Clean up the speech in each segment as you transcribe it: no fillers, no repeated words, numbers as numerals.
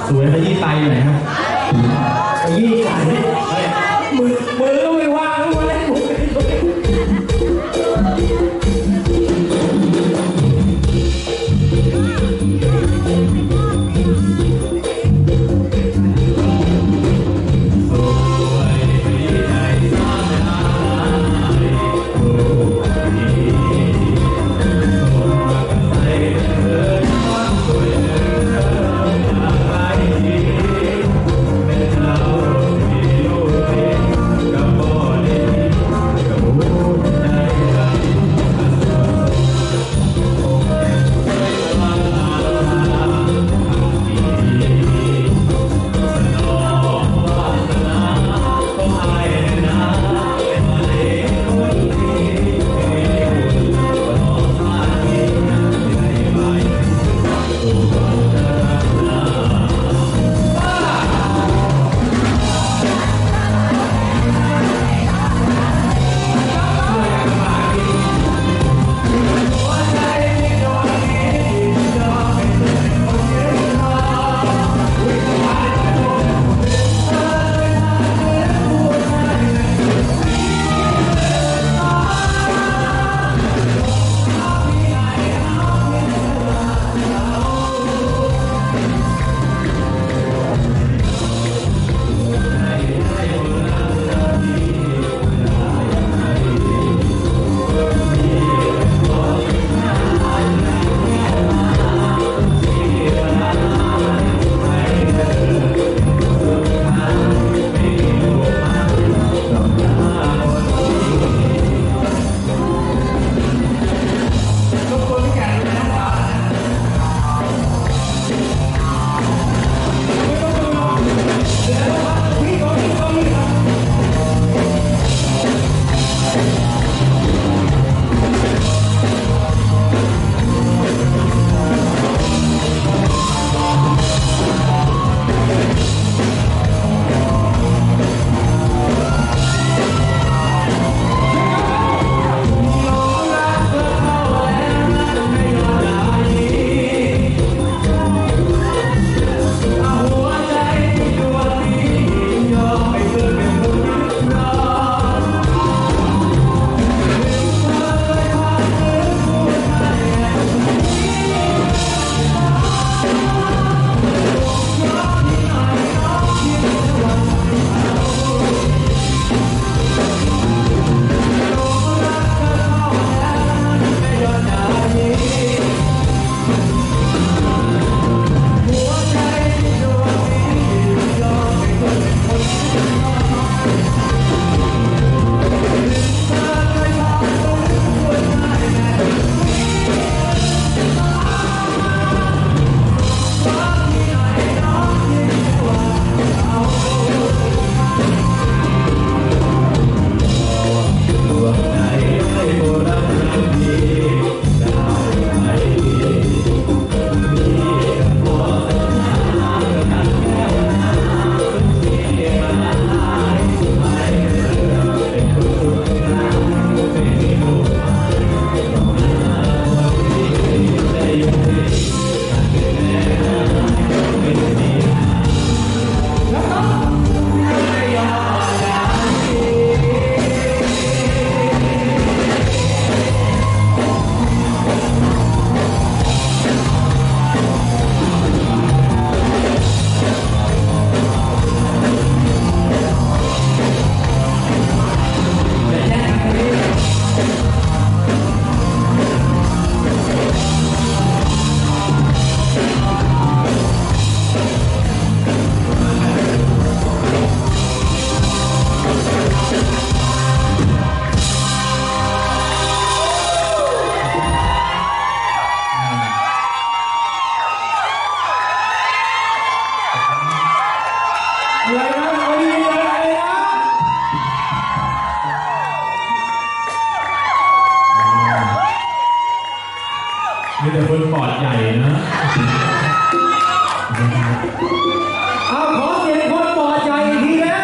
สวยขยี้ไตหน่อยครับขยี้ไตมือก็ไม่ว่างเลย มีแต่คนปอดใหญ่นะเอาขอเสียงคนปอดใหญ่อีกทีนะ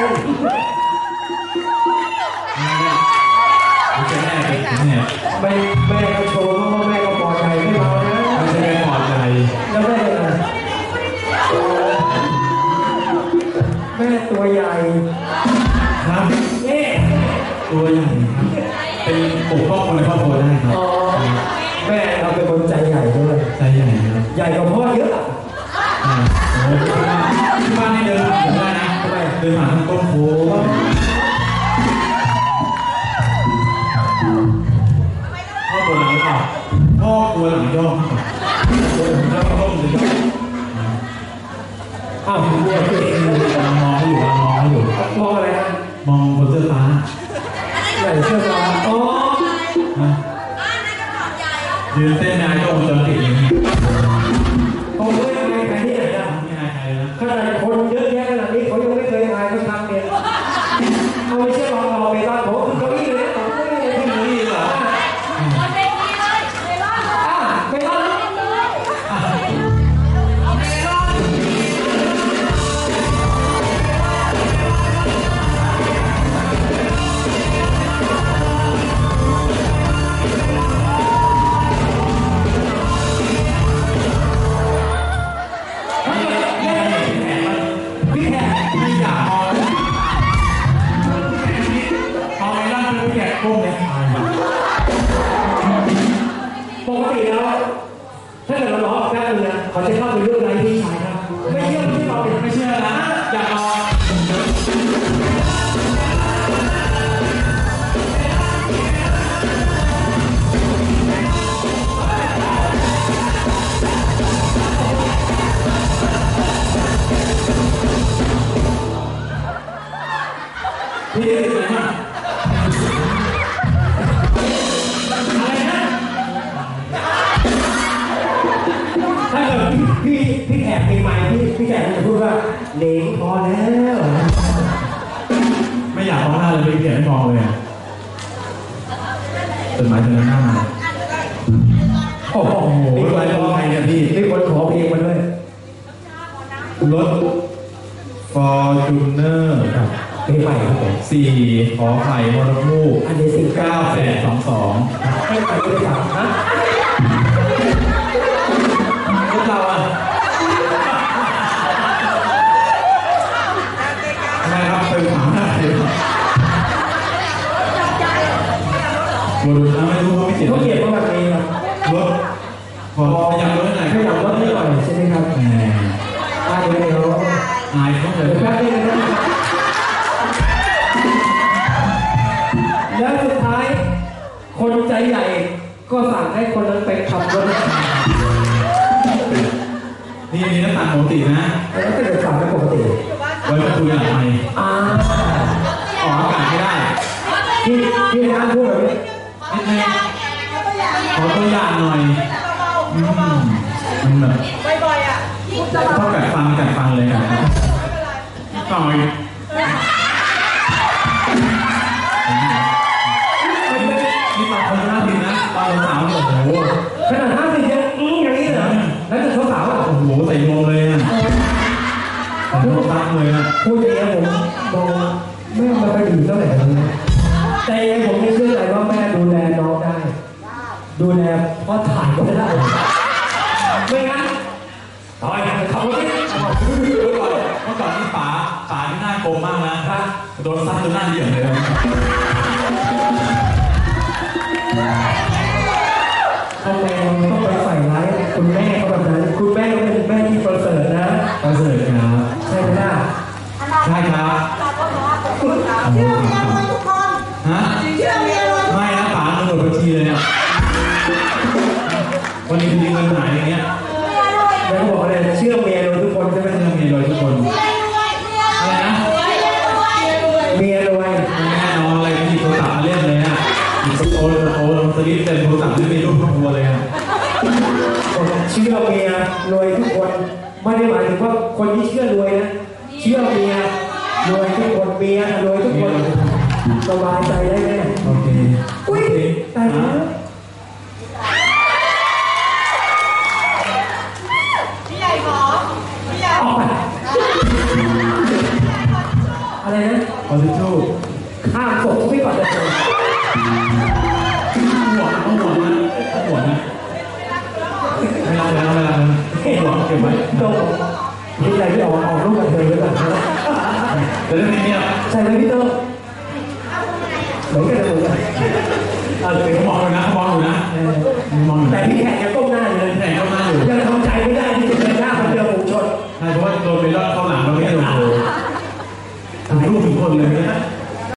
ไม่ครับเป็นปกป้องคนในครอบครัวได้ครับอ๋อแม่เราเป็นคนใจใหญ่ด้วยใจใหญ่ครับใหญ่กว่าพ่อเยอะโอ้โหที่บ้านนี่เดินผ่านผมได้นะทำไมเดินผ่านทางต้นโพพ่อตัวหลังหรือเปล่าพ่อตัวหลังย่อมแล้วก็ต้มเลยย่อมอ้าวผมด้วยมองอยู่มองอะไรนะมองบนเสื้อฟ้าไหนเชื่อมาอ๋อยืนเต้นนายก็วงจรปิดอย่างนี้ผมไม่ได้ใครที่ไหนนะไม่อายใครนะขนาดคนเยอะแยะขนาดนี้เขายังไม่เคยทายเขาทำเนี่ยเอาไม่เชื่อลองไปบ้านผมคือเก้าอี้เลยผมไม่ได้ที่นี่เหรอไปบ้านพี่แขกไม่อยากมองพอไอ้ร่างเป็นพี่แขกก้มเลยปกติแล้วถ้าเกิดเราล้อแป๊บนึงนะเขาจะเข้าไปเรื่องอะไรที่ชายนะไม่เชื่อที่เราเป็นไม่เชื่อนะอยากลองพี่เด็กไหนมาอะไรนะถ้าเกิดพี่แขกมีไมค์พี่แขกจะพูดว่าเหลงพอแล้วไม่อยากมองหน้าเลยพี่แขกไม่มองเลยต้นไม้ต้นนั้นหน้ามาโอ้โหมีคนขอเพลงเนี่ยพี่มีคนขอเพลงมาด้วยรถ Fortuner เพลงใหม่ครับผม 4 ขอไข่มรภู่อันนี้สิ่งเก้า 922 ให้ไปด้วยกันฮะรถเราอ่ะทำไมครับเป็นถามหน้าเลยบนไม่รู้เขาไม่เขียนเขาเขียนมาแบบนี้ครับรถขอขยับรถหน่อยขยับรถนิดหน่อยใช่ไหมครับแหมเดี๋ยวอายเขาเลยแป๊บนึงนะแล้วสุดท้ายคนใจใหญ่ก็สั่งให้คนนั้นไปขับรถนี่มีหน้าต่างปกตินะแล้วก็จะสั่งไม่ปกติไว้มาคุยหลังไมค์อ่าออกอากาศไม่ได้พี่น้ำพูดแบบนี้นิดนึงขอตัวอย่างหน่อยมันแบบต้องกัดฟังเลยอ่ะต่อยนี่ตอนคนหน้าผิดนะตอนสาวโอ้โหขนาด50ยังอย่างนี้เหรอแล้วจะสาวๆอ่ะโอ้โหใส่นมเลยอ่ะผมรักเลยอ่ะพูดอย่างนี้ผมมองแม่มาไปดื่มเท่าไหร่กันนะแต่ยังผมไม่เชื่อใจว่าแม่ดูแลน้องได้ ดูแลพ่อถ่ายก็ได้ไม่งั้นต่อยเขาไม่ได้เมื่อก่อนนี่ป๋าที่หน้าโกงมากนะโดนซัดจนหน้าเหลี่ยมเลยทำไมต้องไปใส่ร้ายคุณแม่เขาแบบนั้นคุณแม่ก็เป็นแม่ที่ประเสริฐนะประเสริฐครับใช่ไหมล่ะใช่ครับเชื่อเมียรวยทุกคนฮะเชื่อเมียรวยไม่นะป๋าเงินหมดบัญชีเลยเนี่ยวันนี้คือเงินหายอย่างเงี้ยแล้วบอกเลยเชื่อเมียเราทุกคนใช่ไหมไม่ต้องมีรวยทุกคน อะไรนะเมียรวยแน่นอนอะไรหยิบโทรศัพท์มาเล่นเลยอ่ะหยิบโอ้สลิปเต็มโทรศัพท์ที่มีรูปครอบครัวเลยอ่ะเชื่อเมียรวยทุกคนไม่ได้หมายถึงว่าคนที่เชื่อรวยนะเชื่อเมียรวยทุกคนเมียรวยทุกคนสบายใจได้แน่โอเคอุ้ยแต่แล้วพี่ใหญ่หมอพี่ใหญ่ออกไปอะไรนะขอทิชชู่ข้ามศพไม่ก่อนจะเจอต้องห่วงนะห่วงนะไม่รับแล้วห่วงเก็บไว้โดนนี่อะไรที่ออกรูปกับเธอหรือเปล่าเดี๋ยวเรื่องนี้เนี่ยใช่ไหมพี่โต้เหมือนกันเลยเอาเลยเขามองอยู่นะเขามองอยู่นะมองอยู่แต่พี่แขกยังโก